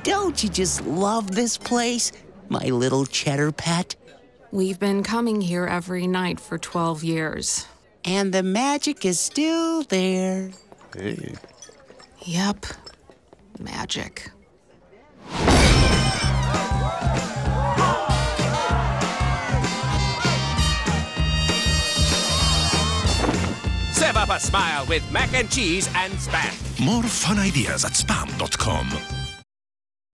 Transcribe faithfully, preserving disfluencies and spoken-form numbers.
Don't you just love this place, my little cheddar pet? We've been coming here every night for twelve years. And the magic is still there. Hey. Yep. Magic. Serve up a smile with mac and cheese and Spam. More fun ideas at spam dot com.